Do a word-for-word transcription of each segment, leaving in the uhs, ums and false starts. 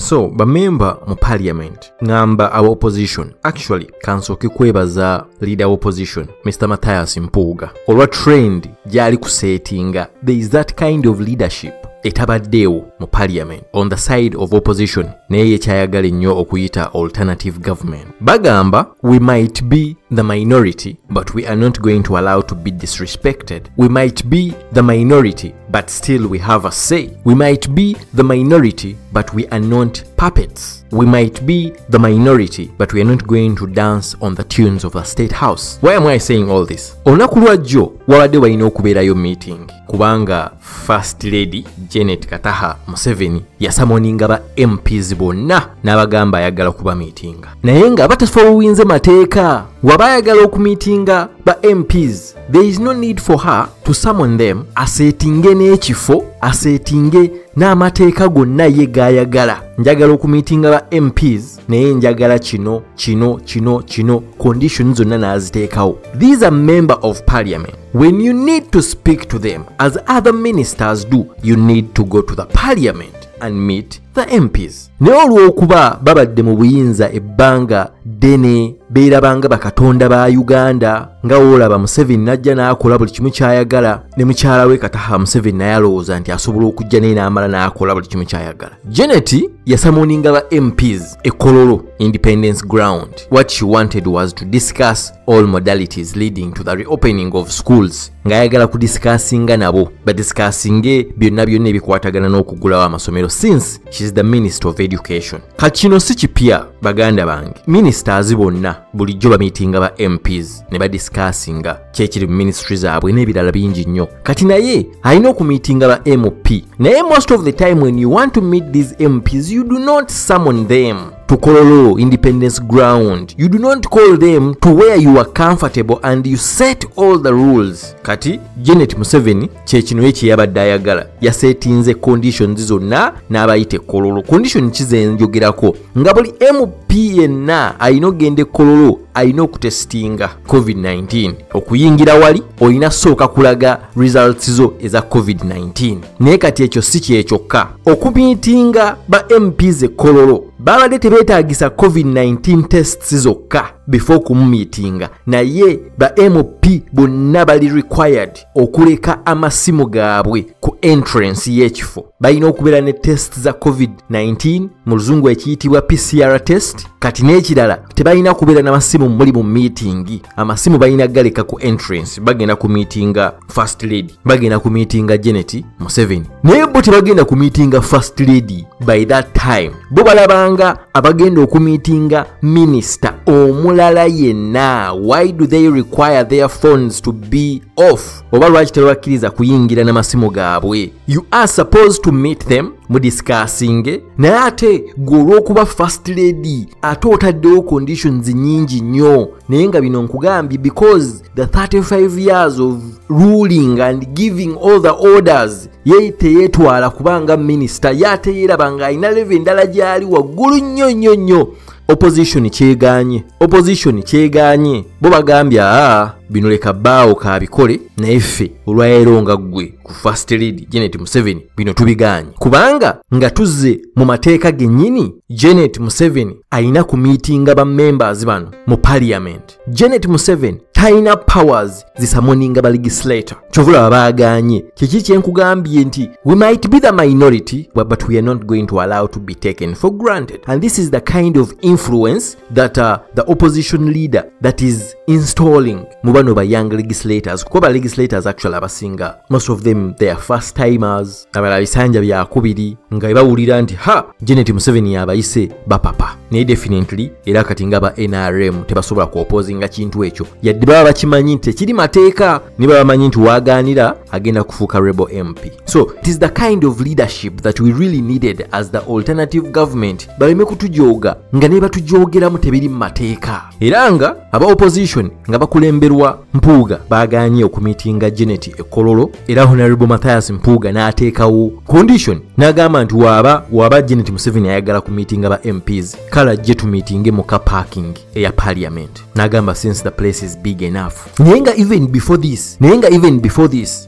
So bamemba mu parliament ngamba our opposition actually kansoke kwebaza leader opposition Mister Matthias Mpuuga olwa trend gyali kusetinga. There is that kind of leadership etabaddeewo mu parliament on the side of opposition naye kyayagala nnyo okuyita alternative government. Bagamba we might be the minority but we are not going to allow to be disrespected. We might be the minority but still we have a say. We might be the minority but we are not puppets. We might be the minority but we are not going to dance on the tunes of the State House. Why am I saying all this? Olunaku lwajjo wabadde walina okubeerayo meeting kubanga First Lady Janet Kataha Museveni yasamoninga ba M Ps bonna n'abagamba ayagala kuba meetinga naye nga batafuwinze mateeka wabayagala okumeetinga ba M Ps. There is no need for her to summon them asetinge n'ekifo asetinge n'amateeka gonna ye gayagala. Njagala okumeetinga ba M Ps naye njagala kino kino kino kino conditions zonna n'aziteekawo. These are member of parliament. When you need to speak to them as other ministers do, you need to go to the parliament and meet the M Ps. Ne olw'okuba babadde mu buyinza ebbanga ddene beerabanga bakatonda ba Uganda nga olaba Museveni najja n'akola buli kimu kyayagala ne mukyala we Kataha Museveni naye alowooza nti asobola okujja naye n'amala n'akola buli kimu kyayagala. Janet yasamoninga ba M Ps e Kololo Independence Ground. What she wanted was to discuss all modalities leading to the reopening of schools. Ngayagala kudiscussinga nabo badiscussinge byonna byonna ebikwatagana n'okugulawo amasomero since she's the Minister of Education. Kachino si kipya baganda bange. Ministers bonna bulijjo ba meetinga ba M Ps ne badiscussinga kyekiri mu ministry zaabwe n'ebirala bingi nnyo. Kati naye alina okumeetinga ba M P. Naye most of the time when you want to meet these M Ps you do not summon them to Kololo Independence Ground. You do not call them to where you are comfortable and you set all the rules. Kati Janet Museveni kyekino ekye yabadde ayagala yasetinze conditions zonna n'abayite Kololo. Condition kize njogerako nga buli M P yenna alina ogende Kololo alina okutestinga COVID nineteen. Okuyingira wali olina sooka kulaga results zo eza COVID nineteen. Naye kati ekyo si kyekyokka okumiitinga ba M Ps e Kololo babadde tebeetaagisa COVID nineteen tests zokka before kumumiitinga naye ba M P bonna bali required okuleka amasimu gaabwe ku entrance y'ekifo. Balina okubeera ne test za COVID nineteen mu luzungu ekiyitibwa P C R test. Kati n'ekirala tebalina kubeera n'amasimu muli mu meeting. Amasimu balina galeka ku entrance. Bagenda ku meetinga First Lady, bagenda ku meetinga Janet Museveni. Naye bo tebagenda ku meetinga First Lady. By that time bo balabanga abagenda okumeetinga minister omulala yenna. Why do they require their phones to be off? Oba lwaki tebakkiriza kuyingira n'amasimu gaabwe? You are supposed to meet them mu discussing naye ate gw'olw'okuba First Lady ate otaddewo conditions nyingi nnyo naye nga bino nkugambye because the thirty-five years of ruling and giving all the orders ye teyeetwala kubanga minister yate yeerabanga alina level endala gyali waggulu nnyo nnyo nnyo. Opposition kyeganye opposition kyeganye bo bagambye aa bino leka bbaawo kaabikole naye ffe olwaleero nga ggwe ku First Lady Janet Museveni bino tubiganye kubanga nga tuzze mu mateeka gennyini Janet Museveni alina ku meetinga ba members bano mu parliament. Janet Museveni talina powers zisamoninga ba legislator. Kyovula baaganye kiki kyenkugambye nti we might be the minority but we are not going to allow to be taken for granted, and this is the kind of influence that uh, the opposition leader that is installing mu bano ba young legislators. Kuba legislators actually abasinga most of them they are first timers, abala bisanja byakubiri nga bawulira nti ha Janet Museveni yabayise bapapa. Ne definitely era kati nga ba N R M tebasobola ku opposinga kintu ekyo yadde baba bakimanyi nti kiri mateeka ne baba bamanyi nti waganira agenda kufuuka rebel M P. So it is the kind of leadership that we really needed as the alternative government. Baleme kutujoga nga ne batujogeramu tebiri mateeka. Era nga aba opposition nga bakulemberwa Mpuuga baganye okumitinga Janet e Kololo era Honorable Matthias Mpuuga n'ateekawo condition n'agamba nti waba waba Janet Museveni ayagala ku meeting aba M Ps kala je tu meeting mu car parking ya parliament. N'agamba since the place is big enough. Nenga even before this nenga even before this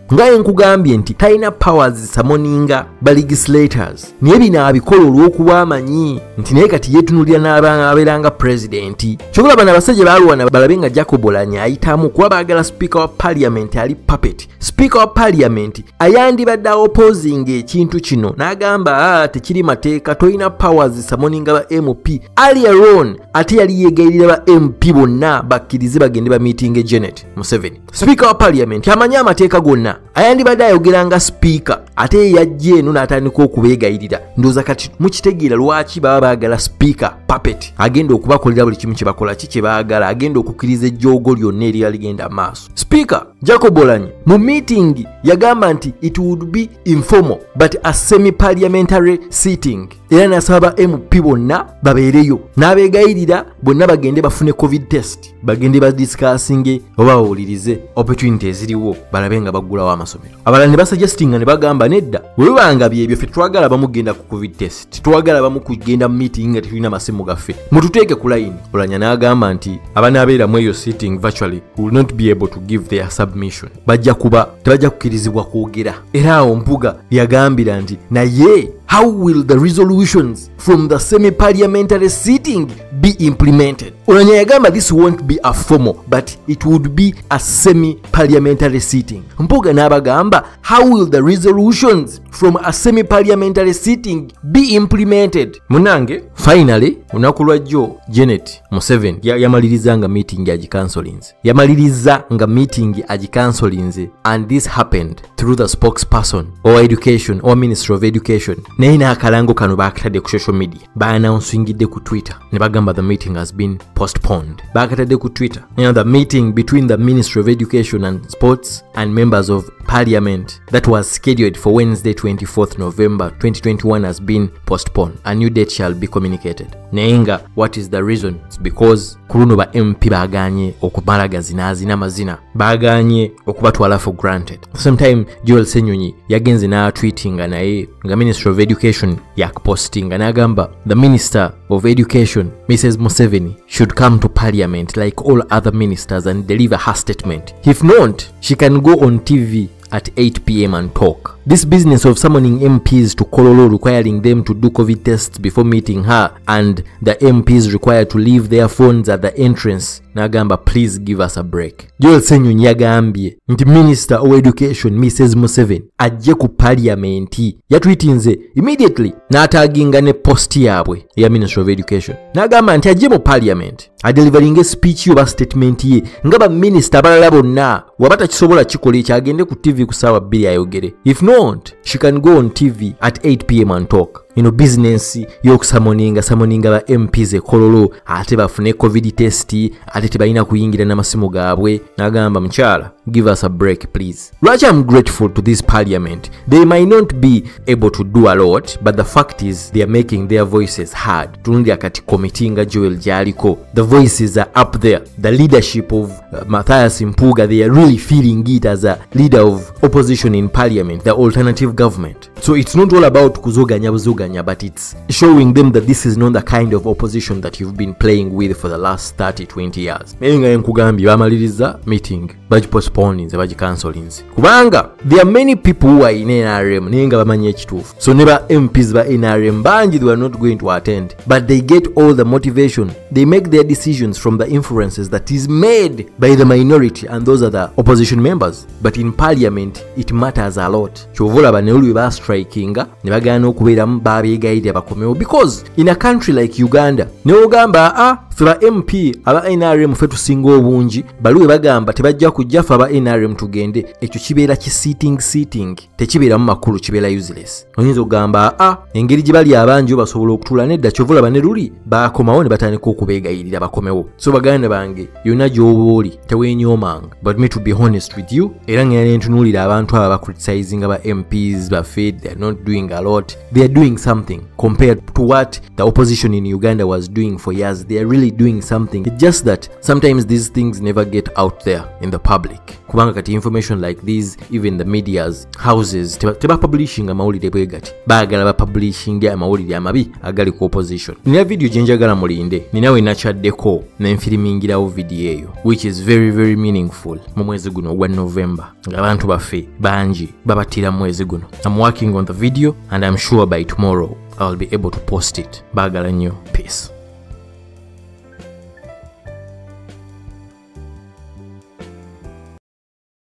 nga nkugambye nti talina powers summoninga ba legislators naye bino abikola olw'okuba amanyi nti naye kati yeetunulira n'abaana abeeranga pulezidenti kyobola bano abasajja baalwana balabe nga Jacob Oulanyah ayitamu kuba baagala speaker wa parliament ali puppet speaker wa parliament ayandibadde opposing ekintu kino n'agamba tekiri mateeka tolina powers summoninga ba M P earlier on ate yali yeegayirira ba M P bonna bakkirize bagende ba meeting Janet Museveni speaker wa parliament amanyi amateeka gonna ayandibadde ayogeranga speaker ate yajja eno n'atandika okubeegayirira ndowooza kati mukitegeera lwaki baba baagala speaker puppet agenda okubakolera buli kimu kye bakola ki kye baagala agenda okukkiriza ejjoogo lyonna erya ligenda maaso speaker Jacob Oulanyah mu meeting yagamba nti it would be informal but a semi parliamentary sitting era n'asaba M P bonna babeereyo n'abeegayirira bonna bagende bafune covid test bagende badiscussinge oba bawulirize opportunity eziriwo balabe nga baggulawo amasomero abalala ne basuggestinga ne bagamba nedda webanga byebyo ffe twagala bamugenda ku covid test twagala bamu kugenda mu meeting nga tetulina masimu gaffe mututeeke ku line Oulanyah n'agamba nti abanaabeera mu eyo sitting virtually will not be able to give their submission bajja kuba tebajja kukirizibwa kwogera era awo Mpuuga yagambira nti naye how will the resolutions from the semi-parliamentary sitting be implemented? Oulanyah yagamba this won't be a formal but it would be a semi-parliamentary sitting. Mpuuga n'abagamba how will the resolutions from a semi-parliamentary sitting be implemented? Munange finally lunaku lwajjo Janet Museveni yamaliriza nga meeting agicancelinze yamaliriza nga meeting agicancelinze and this happened through the spokesperson or education or Ministry of Education. Naye n'akalango kano baakatadde ku social media baannouncingidde ku Twitter ne bagamba the meeting has been postponed. Baakatadde ku Twitter. You know, the meeting between the Ministry of Education and Sports and members of Parliament that was scheduled for Wednesday twenty-fourth November twenty twenty-one has been postponed. A new date shall be communicated. Nayenga, what is the reason? It's because kuluno ba M P baganye okumala gazinazi n'amazina baganye okubatwala for granted. Sometime Joel Senyonyi yagenze na tweetinga naye nga Ministry of Education yakpostinga n'agamba the Minister of Education Missus Museveni should come to Parliament like all other ministers and deliver her statement. If not, she can go on T V at eight p m and talk. This business of summoning M Ps to Kololo requiring them to do COVID tests before meeting her and the M Ps required to leave their phones at the entrance. Nagamba, please give us a break. Joel Senyonyi yagambye nti Minister of Education Missus Museveni ajje ku Parliament yatweetinze immediately n'ataginga ne post yabwe ya Ministry of Education. Nagamba nti ajje mu Parliament adeliveringe speech oba statement ye nga ba minister abalala bonna wabata kisobola kikola ekyagende ku T V ku ssaawa bbiri ayogere. If not, she can go on T V at eight p m and talk. You know, business y'okusamoninga samoninga ba M Ps e Kololo ate bafune covid test ate tebalina kuyingira n'amasimu gaabwe. Nagamba mukyala, give us a break please. Lwaki I'm grateful to this Parliament. They might not be able to do a lot, but the fact is they are making their voices heard. Tunundi akati committee nga Joel Jaliko, the voices are up there. The leadership of uh, Mathias Mpuuga, they are really feeling it as a leader of opposition in Parliament, the alternative government. So it's not all about kuzoganya buzoganya, but it's showing them that this is not the kind of opposition that you've been playing with for the last thirty twenty years. Menga enkugambye bamaliriza meeting baji postponinze baji cancelinze kubanga there are many people who are in N R M nenga bamanye ekituufu. So neba M Ps ba N R M banji they were not going to attend, but they get all the motivation. They make their decisions from the influences that is made by the minority, and those are the opposition members. But in Parliament it matters a lot. Chovola banelu ba strikinga ne bagana okubeeramu babeegayirira bakomewo, because in a country like Uganda ne ogamba ah feba M P aba N R M fetu singo obungi baluwe bagamba tebajja kujja faba N R M tugende, ekyo kibeera ki sitting sitting tekibeera mu makulu, kibeera useless. Oyinza ogamba ah engeri gye bali abangi basobola okutula nedda kyovula baneruli bakomawo ne batandika okubeegayirira bakomewo. So baganda bange yonna gy'obooli teweenyoomanga, but me to be honest with you era ngenda nentunuulira abantu aba bacriticizing aba M Ps baffe, they are not doing a lot. They are doing something compared to what the opposition in Uganda was doing for years. They are really really doing something. It's just that sometimes these things never get out there in the public. Kubanga kati information like these, even the media's houses teba, teba publishing amawulire bwe gati, baagala ba publishing amawulire amabi agali ku opposition. Nina video gyenjagala mulinde, ninawe nakyaddeko nenfirimingirawo video eyo, which is very very meaningful mu mwezi guno ogwa November ng'abantu baffe bangi babatira mwezi guno. I'm working on the video and I'm sure by tomorrow I'll be able to post it. Baagala nnyo. Peace.